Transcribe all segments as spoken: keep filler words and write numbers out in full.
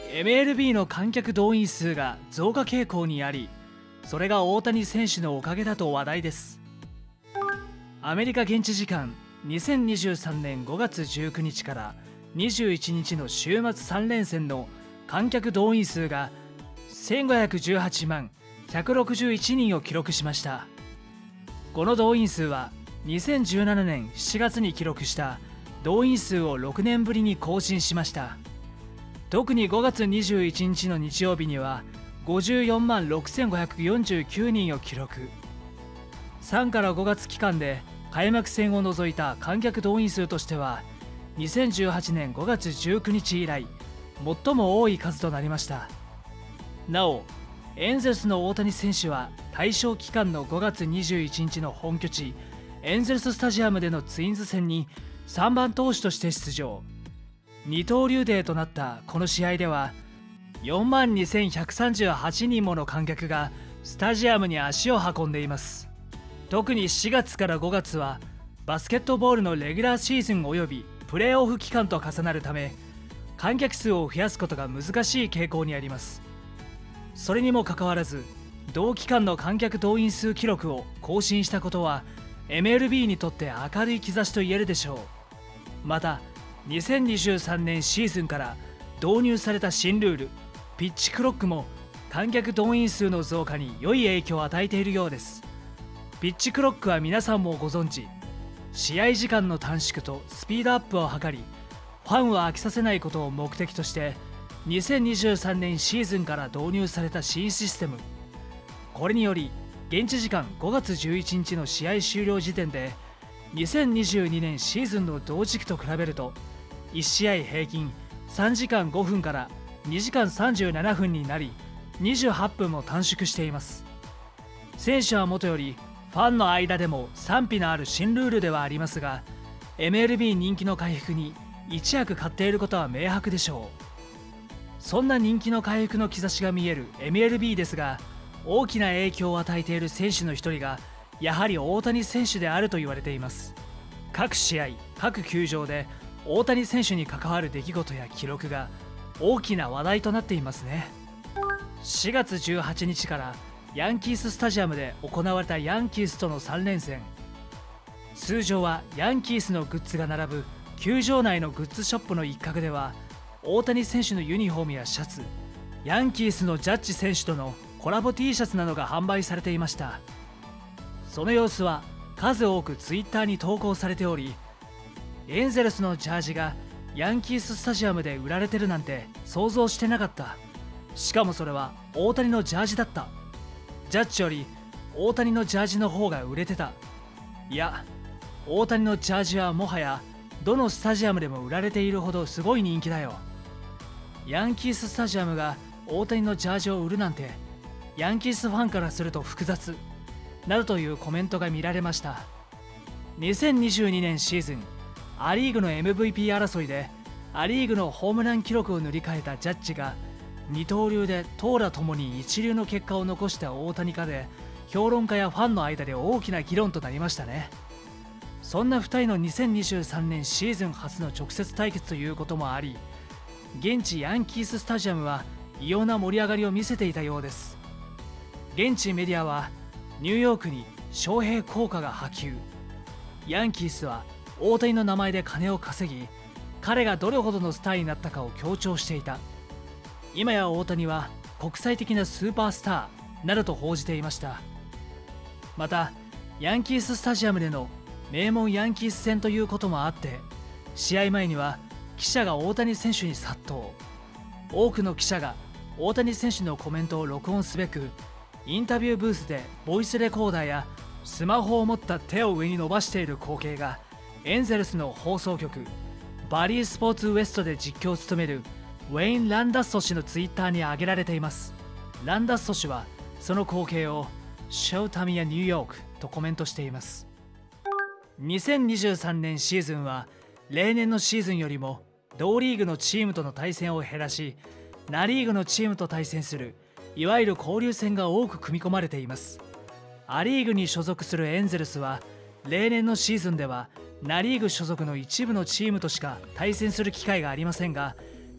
エムエルビー の観客動員数が増加傾向にあり、それが大谷選手のおかげだと話題です。アメリカ現地時間にせんにじゅうさんねんごがつじゅうくにちからにじゅういちにちの週末さん連戦の観客動員数がせんごひゃくじゅうはちまんひゃくろくじゅういちにんを記録しました。この動員数はにせんじゅうななねんしちがつに記録した動員数をろくねんぶりに更新しました。特にごがつにじゅういちにちの日曜日にはごじゅうよんまんろくせんごひゃくよんじゅうきゅうにんを記録。さんからごがつ期間で開幕戦を除いた観客動員数としてはにせんじゅうはちねんごがつじゅうくにち以来最も多い数となりました。なおエンゼルスの大谷選手は対象期間のごがつにじゅういちにちの本拠地エンゼルススタジアムでのツインズ戦にさんばん投手として出場。二刀流デーとなったこの試合ではよんまんにせんひゃくさんじゅうはちにんもの観客がスタジアムに足を運んでいます。特にしがつからごがつはバスケットボールのレギュラーシーズンおよびプレーオフ期間と重なるため観客数を増やすことが難しい傾向にあります。それにもかかわらず同期間の観客動員数記録を更新したことは エムエルビー にとって明るい兆しと言えるでしょう。またにせんにじゅうさんねんシーズンから導入された新ルールピッチクロックも観客動員数の増加に良い影響を与えているようです。ピッチクロックは皆さんもご存知、試合時間の短縮とスピードアップを図りファンを飽きさせないことを目的としてにせんにじゅうさんねんシーズンから導入された新システム。これにより現地時間ごがつじゅういちにちの試合終了時点でにせんにじゅうにねんシーズンの同時期と比べるといち試合平均さんじかんごふんからにじかんさんじゅうななふんになりにじゅうはっぷんも短縮しています。選手はもとよりファンの間でも賛否のある新ルールではありますが エムエルビー 人気の回復に一役買っていることは明白でしょう。そんな人気の回復の兆しが見える エムエルビー ですが大きな影響を与えている選手の一人がやはり大谷選手であると言われています。各試合各球場で大谷選手に関わる出来事や記録が大きな話題となっていますね。しがつじゅうはちにちからヤンキーススタジアムで行われたヤンキースとのさん連戦。通常はヤンキースのグッズが並ぶ球場内のグッズショップの一角では大谷選手のユニフォームやシャツ、ヤンキースのジャッジ選手とのコラボ T シャツなどが販売されていました。その様子は数多くツイッターに投稿されており、エンゼルスのジャージがヤンキーススタジアムで売られてるなんて想像してなかった。しかもそれは大谷のジャージだった。ジャッジより大谷のジャージの方が売れてた。いや、大谷のジャージはもはやどのスタジアムでも売られているほどすごい人気だよ。ヤンキーススタジアムが大谷のジャージを売るなんてヤンキースファンからすると複雑などというコメントが見られました。にせんにじゅうにねんシーズンア・リーグの エムブイピー 争いでア・リーグのホームラン記録を塗り替えたジャッジが二刀流で投打ともに一流の結果を残した大谷かで評論家やファンの間で大きな議論となりましたね。そんなふたりのにせんにじゅうさんねんシーズン初の直接対決ということもあり、現地ヤンキーススタジアムは異様な盛り上がりを見せていたようです。現地メディアはニューヨークに翔平効果が波及、ヤンキースは大谷の名前で金を稼ぎ彼がどれほどのスターになったかを強調していた。今や大谷は国際的なスーパースターなどと報じていました。またヤンキーススタジアムでの名門ヤンキース戦ということもあって試合前には記者が大谷選手に殺到。多くの記者が大谷選手のコメントを録音すべくインタビューブースでボイスレコーダーやスマホを持った手を上に伸ばしている光景がエンゼルスの放送局バリースポーツウエストで実況を務めるウェイン・ランダッソ氏のツイッターに上げられています。ランダッソ氏はその光景をショータミやニューヨークとコメントしています。にせんにじゅうさんねんシーズンは例年のシーズンよりも同リーグのチームとの対戦を減らしナ・リーグのチームと対戦するいわゆる交流戦が多く組み込まれています。ア・リーグに所属するエンゼルスは例年のシーズンではナ・リーグ所属の一部のチームとしか対戦する機会がありませんが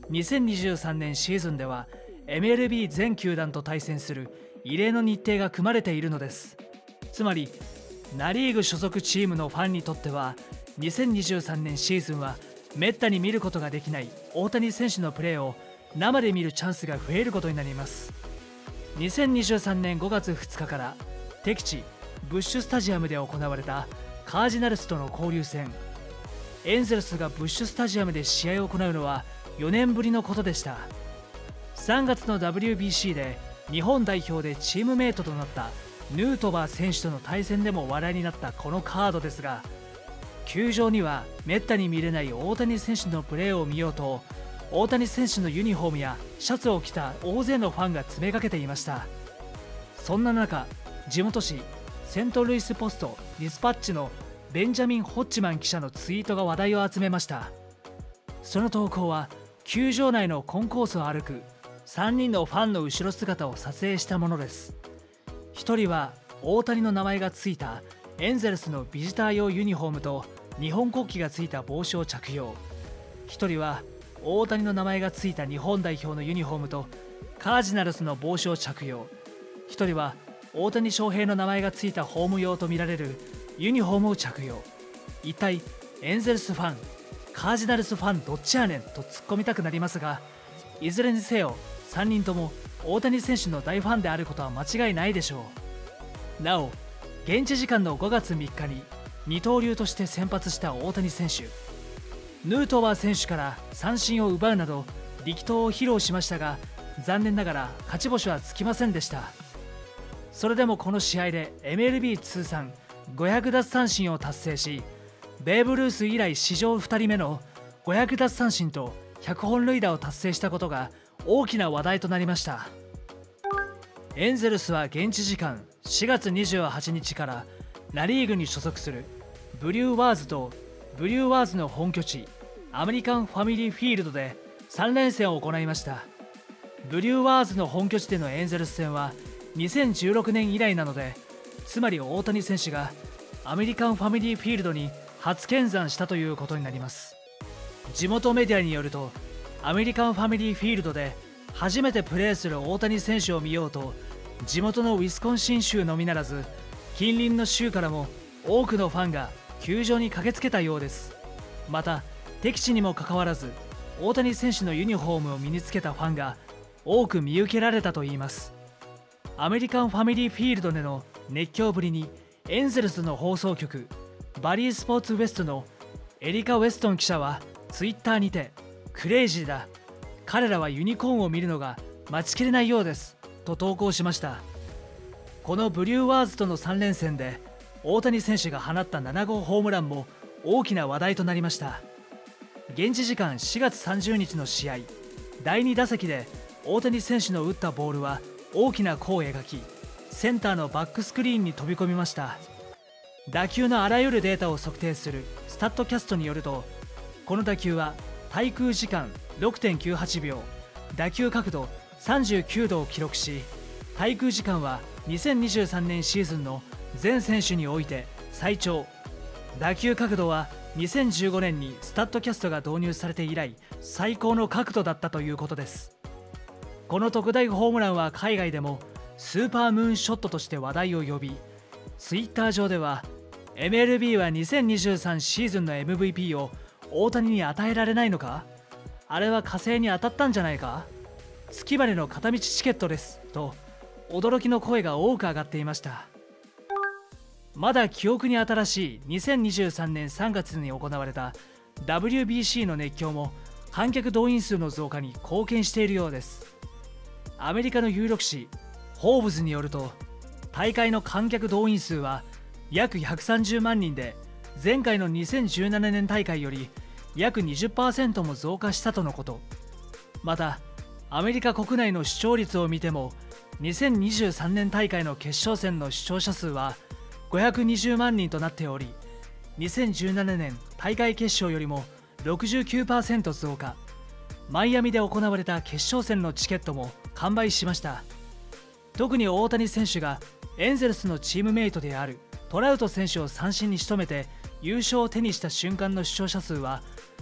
にせんにじゅうさんねんシーズンでは エムエルビー 全球団と対戦する異例の日程が組まれているのです。つまりナ・リーグ所属チームのファンにとってはにせんにじゅうさんねんシーズンはめったに見ることができない大谷選手のプレーを生で見るチャンスが増えることになります。にせんにじゅうさんねんごがつふつかから敵地ブッシュスタジアムで行われたカージナルスとの交流戦。エンゼルスがブッシュスタジアムで試合を行うのはよねんぶりのことでした。さんがつの ダブリュービーシー で日本代表でチームメイトとなったヌートバー選手との対戦でも話題になったこのカードですが、球場にはめったに見れない大谷選手のプレーを見ようと大谷選手のユニフォームやシャツを着た大勢のファンが詰めかけていました。そんな中、地元紙セントルイスポスト・ディスパッチのベンジャミン・ホッチマン記者のツイートが話題を集めました。その投稿は球場内のコンコースを歩くさんにんのファンの後ろ姿を撮影したものです。ひとりは大谷の名前がついたエンゼルスのビジター用ユニフォームと日本国旗がついた帽子を着用。ひとりは大谷の名前がついた日本代表のユニフォームとカージナルスの帽子を着用。ひとりは大谷翔平の名前がついたホーム用とみられるユニフォームを着用。一体エンゼルスファン、カージナルスファンどっちやねんと突っ込みたくなりますが、いずれにせよさんにんとも大谷選手の大ファンであることは間違いないでしょう。なお、現地時間のごがつみっかに二刀流として先発した大谷選手。ヌートバー選手から三振を奪うなど力投を披露しましたが、残念ながら勝ち星はつきませんでした。それでもこの試合で エムエルビー 通算ごひゃく奪三振を達成し、ベーブ・ルース以来史上ふたりめのごひゃく奪三振とひゃくほん塁打を達成したことが大きな話題となりました。エンゼルスは現地時間しがつにじゅうはちにちからナ・リーグに所属するブリューワーズとブリューワーズの本拠地アメリカンファミリーフィールドでさんれんせんを行いました。ブリューワーズの本拠地でのエンゼルス戦はにせんじゅうろくねん以来なので、つまり大谷選手がアメリカンファミリーフィールドに初見参したということになります。地元メディアによると、アメリカンファミリーフィールドで初めてプレーする大谷選手を見ようと、地元のウィスコンシン州のみならず近隣の州からも多くのファンが球場に駆けつけたようです。また敵地にもかかわらず大谷選手のユニフォームを身につけたファンが多く見受けられたといいます。アメリカンファミリーフィールドでの熱狂ぶりにエンゼルスの放送局バリースポーツウェストのエリカ・ウェストン記者はツイッターにて、クレイジーだ、彼らはユニコーンを見るのが待ちきれないようですと投稿しました。このブリューワーズとのさんれんせんで大谷選手が放ったななごうホームランも大きな話題となりました。現地時間しがつさんじゅうにちの試合、だいに打席で大谷選手の打ったボールは大きな弧を描き、センターのバックスクリーンに飛び込みました。打球のあらゆるデータを測定するスタッドキャストによると、この打球は滞空時間 ろくてんきゅうはちびょう、打球角度さんじゅうきゅうどを記録し、滞空時間はにせんにじゅうさんねんシーズンの全選手において最長、打球角度はにせんじゅうごねんにスタッドキャストが導入されて以来最高の角度だったということです。この特大ホームランは海外でもスーパームーンショットとして話題を呼び、ツイッター上では エムエルビー はにせんにじゅうさんシーズンの エムブイピー を大谷に与えられないのか、あれは火星に当たったんじゃないか、月までの片道チケットですと驚きの声が多く上がっていました。まだ記憶に新しいにせんにじゅうさんねんさんがつに行われた ダブリュービーシー の熱狂も観客動員数の増加に貢献しているようです。アメリカの有力紙フォーブズによると、大会の観客動員数は約ひゃくさんじゅうまんにんで、前回のにせんじゅうななねん大会より約 にじゅっパーセント も増加したとのこと。またアメリカ国内の視聴率を見ても、にせんにじゅうさんねん大会の決勝戦の視聴者数はごひゃくにじゅうまんにんとなっており、にせんじゅうななねん大会決勝よりも ろくじゅうきゅうパーセント 増加。マイアミで行われた決勝戦のチケットも完売しました。特に大谷選手がエンゼルスのチームメイトであるトラウト選手を三振に仕留めて優勝を手にした瞬間の視聴者数は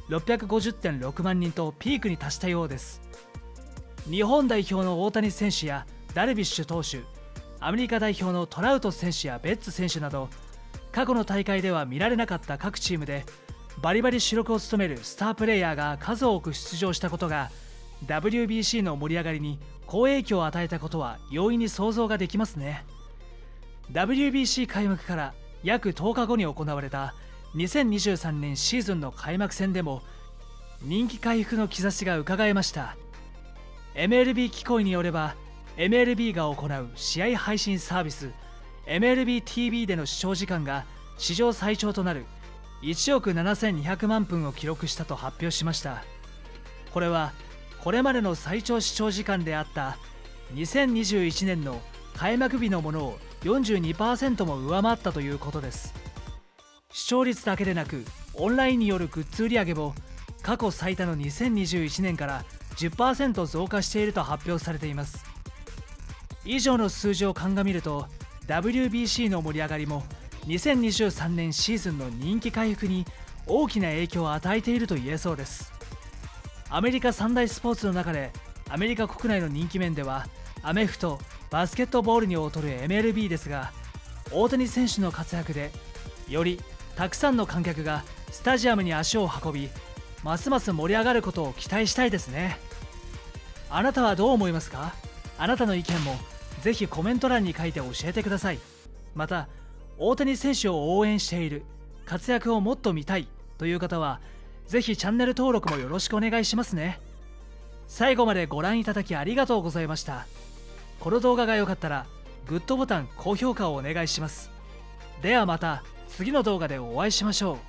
ろっぴゃくごじゅってんろくまんにんとピークに達したようです。日本代表の大谷選手やダルビッシュ投手、アメリカ代表のトラウト選手やベッツ選手など、過去の大会では見られなかった各チームでバリバリ主力を務めるスタープレーヤーが数多く出場したことが ダブリュービーシー の盛り上がりに好影響を与えたことは容易に想像ができますね。 ダブリュービーシー 開幕から約とおかごに行われたにせんにじゅうさんねんシーズンの開幕戦でも人気回復の兆しがうかがえました。 エムエルビー 機構によれば エムエルビー が行う試合配信サービス エムエルビーティービー での視聴時間が史上最長となるいちおくななせんにひゃくまんぷんを記録したと発表しました。これはこれまでの最長視聴時間であったにせんにじゅういちねんの開幕日のものを よんじゅうにパーセント も上回ったということです。視聴率だけでなくオンラインによるグッズ売上も過去最多のにせんにじゅういちねんから じゅっパーセント 増加していると発表されています。以上の数字を鑑みると ダブリュービーシー の盛り上がりもにせんにじゅうさんねんシーズンの人気回復に大きな影響を与えていると言えそうです。アメリカ三大スポーツの中でアメリカ国内の人気面ではアメフト、バスケットボールに劣る エムエルビー ですが、大谷選手の活躍でよりたくさんの観客がスタジアムに足を運び、ますます盛り上がることを期待したいですね。あなたはどう思いますか？あなたの意見もぜひコメント欄に書いて教えてください。また大谷選手を応援している、活躍をもっと見たいという方はぜひチャンネル登録もよろしくお願いしますね。最後までご覧いただきありがとうございました。この動画が良かったらグッドボタン、高評価をお願いします。ではまた次の動画でお会いしましょう。